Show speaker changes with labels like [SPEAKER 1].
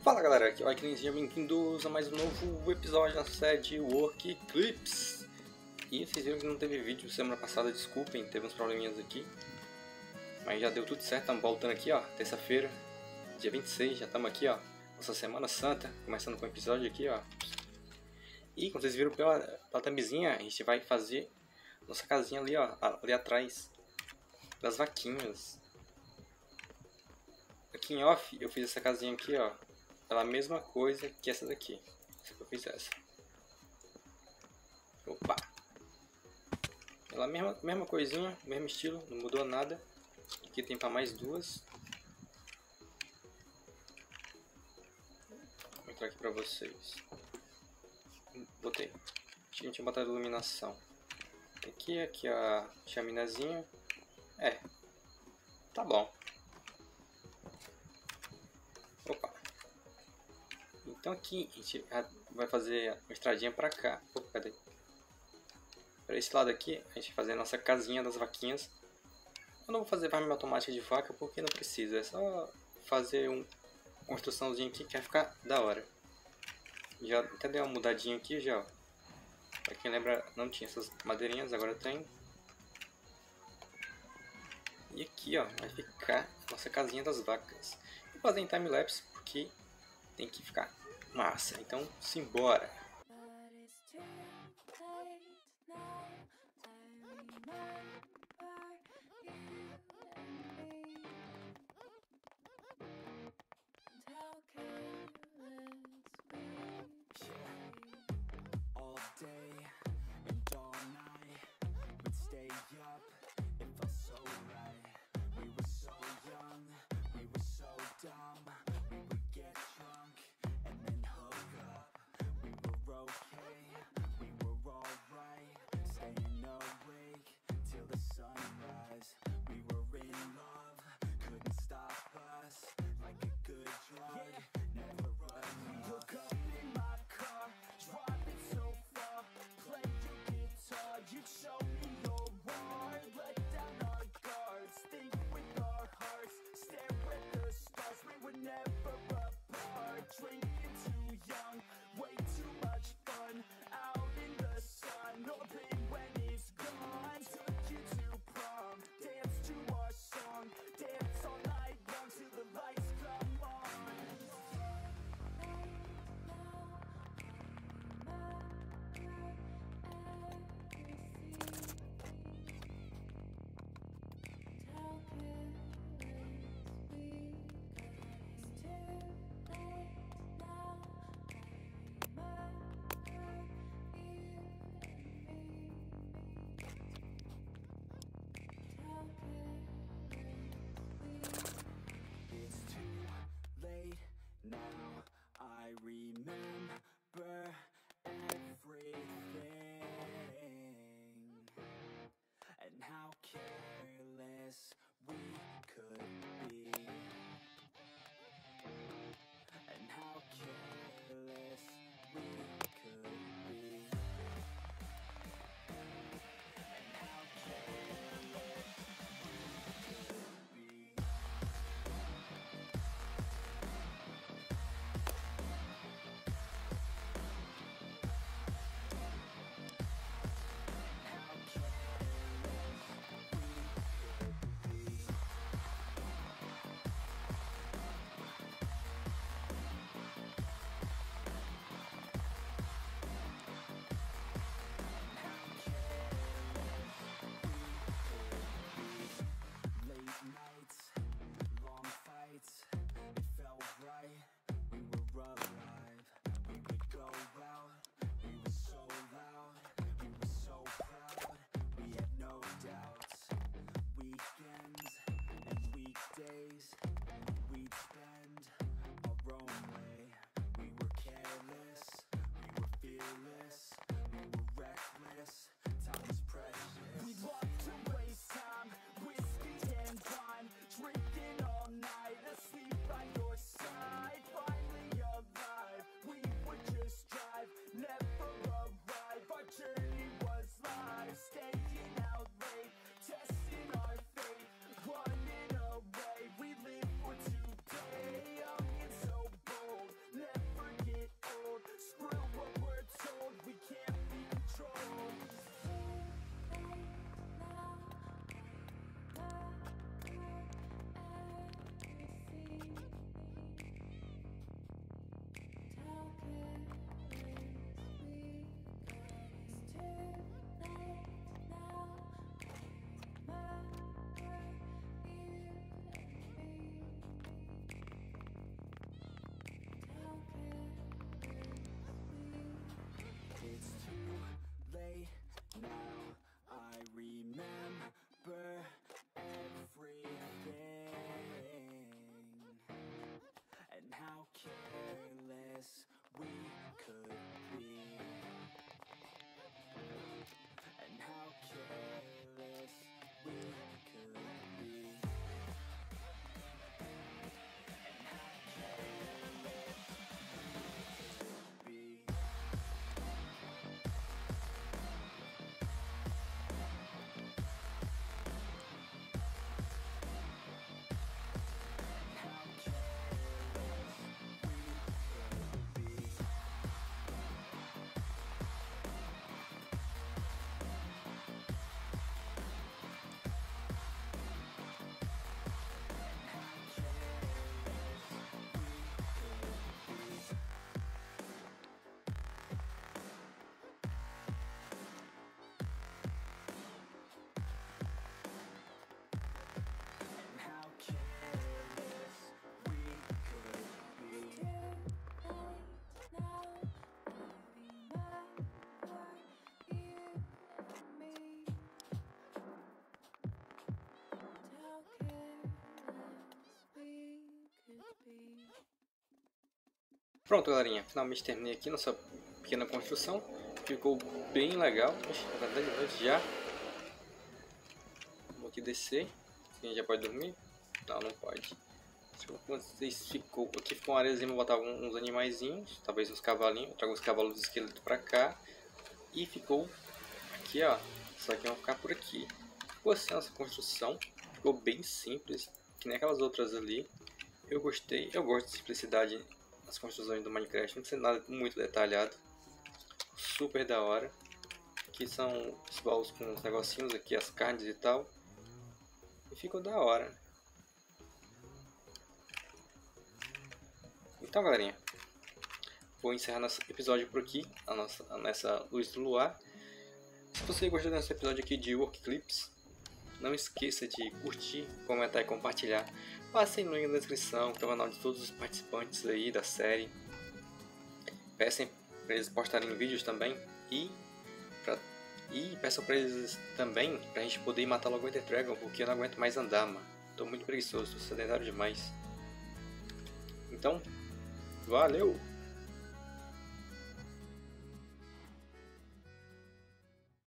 [SPEAKER 1] Fala galera, aqui é o Aikinen, sejam bem-vindos a mais um novo episódio da série de Work Clips. E vocês viram que não teve vídeo semana passada, desculpem, teve uns probleminhas aqui. Mas já deu tudo certo, estamos voltando aqui ó, terça-feira, dia 26, já estamos aqui ó, nossa Semana Santa, começando com o episódio aqui ó. E como vocês viram pela thumbzinha, a gente vai fazer nossa casinha ali ó, ali atrás, das vaquinhas. Aqui em off eu fiz essa casinha aqui ó, ela mesma coisa que essa daqui, só que eu fiz essa. Opa! Ela mesma coisinha, mesmo estilo, não mudou nada. Aqui tem para mais duas. Vou entrar aqui para vocês. Botei. A gente botar iluminação. Aqui a chaminazinha. Tá bom. Opa. Então aqui a gente vai fazer uma estradinha para cá. Opa, cadê? Para esse lado aqui a gente vai fazer a nossa casinha das vaquinhas. Eu não vou fazer farm automática de vaca porque não precisa. É só fazer uma construçãozinha aqui que vai ficar da hora. Já até dei uma mudadinha aqui já, ó. Pra quem lembra, não tinha essas madeirinhas, agora tem. E aqui ó, vai ficar a nossa casinha das vacas. Vou fazer em time-lapse porque tem que ficar massa. Então, simbora!
[SPEAKER 2] You show me your worth.
[SPEAKER 1] Pronto, galerinha, finalmente terminei aqui nossa pequena construção. Ficou bem legal. Ixi, tá de noite já. Vou aqui descer. Quem já pode dormir? Não, não pode. Aqui ficou uma areazinha, vou botar uns animaizinhos, talvez uns cavalinhos. Eu trago uns cavalos de esqueleto pra cá. E ficou aqui, ó. Só que vão ficar por aqui. Ficou assim essa construção. Ficou bem simples, que nem aquelas outras ali. Eu gostei, eu gosto de simplicidade nas construções do Minecraft, não precisa nada muito detalhado. Super da hora. Aqui são os baús com os negocinhos aqui, as carnes e tal. E ficou da hora. Então, galerinha, vou encerrar nosso episódio por aqui, nessa luz do luar. Se você gostou desse episódio aqui de Work Clips, não esqueça de curtir, comentar e compartilhar. Passem no link na descrição, que é o canal de todos os participantes aí da série. Peçam para eles postarem vídeos também. E peçam para eles também, pra gente poder matar logo o Ender Dragon, porque eu não aguento mais andar, mano. Tô muito preguiçoso, tô sedentário demais. Então, valeu!